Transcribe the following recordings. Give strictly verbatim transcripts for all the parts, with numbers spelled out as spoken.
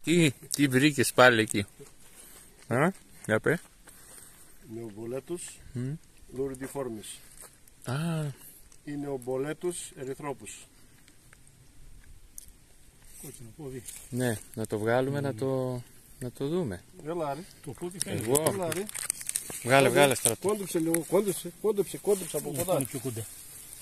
Τι, τι βρήκες πάλι εκεί? Α, για πέ. Νεομπολέτους Mm. luridiformis. Α, ή νεομπολέτους ερυθρόπους. Κόκκινο πόδι. ναι, να το βγάλουμε Mm. να, το, να το δούμε. Έλα ρε. Το πόδι φαίνεται. Εγώ. Έλα ρε. Βγάλε, βγάλε στρατό. Κόντεψε λίγο, κόντεψε, κόντεψε, κόντεψε από Αυτό κοντά. είναι πιο κοντά.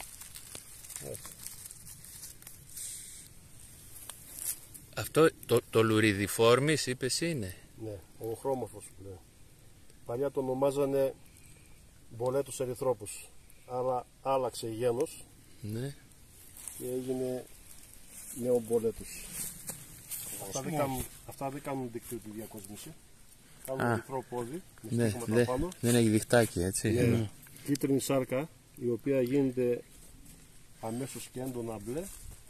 Αυτό το, το λουριδιφόρμις είπες είναι. Ναι, ο χρώμορφος που λέει. Παλιά το ονομάζανε μπολέτους ερυθρόπους. Αλλά άλλαξε γένος Ναι. και έγινε νεομπολέτους. Αυτά δεν κάνουν, αυτά δεν κάνουν δικτύωτη διακόσμηση. Κάνουν Α. ερυθρό πόδι, με Ναι, στίχημα δε, τα πάνω. δεν έχει διχτάκι, έτσι. Ναι. Ναι. Κίτρινη σάρκα, η οποία γίνεται αμέσως και έντονα μπλε.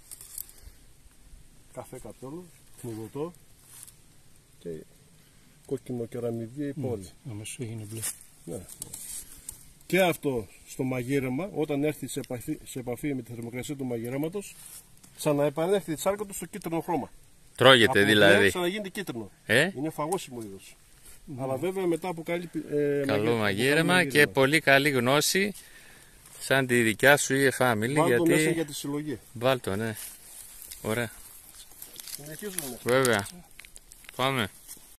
Καφέ κατόλου, φλουδωτό και κόκκινο κεραμιδί πόδι. Αμέσως έγινε μπλε. Ναι. Και αυτό στο μαγείρεμα, όταν έρθει σε επαφή, σε επαφή με τη θερμοκρασία του μαγειρέματος, ξαναεπανέρχεται η σάρκα του στο κίτρινο χρώμα. Τρώγεται Από δηλαδή. μπλε ξαναγίνεται κίτρινο. Ε? Είναι φαγόσιμο είδος. Αλλά βέβαια μετά από καλή ε, Καλό μαγείρεμα μαγείρεμα και πολύ καλή γνώση σαν τη δικιά σου η family. Βάλ' το Γιατί... μέσα για τη συλλογή. Βάλ' το, ναι. Ωραία. Συνεχίζουμε. Βέβαια. Πάμε.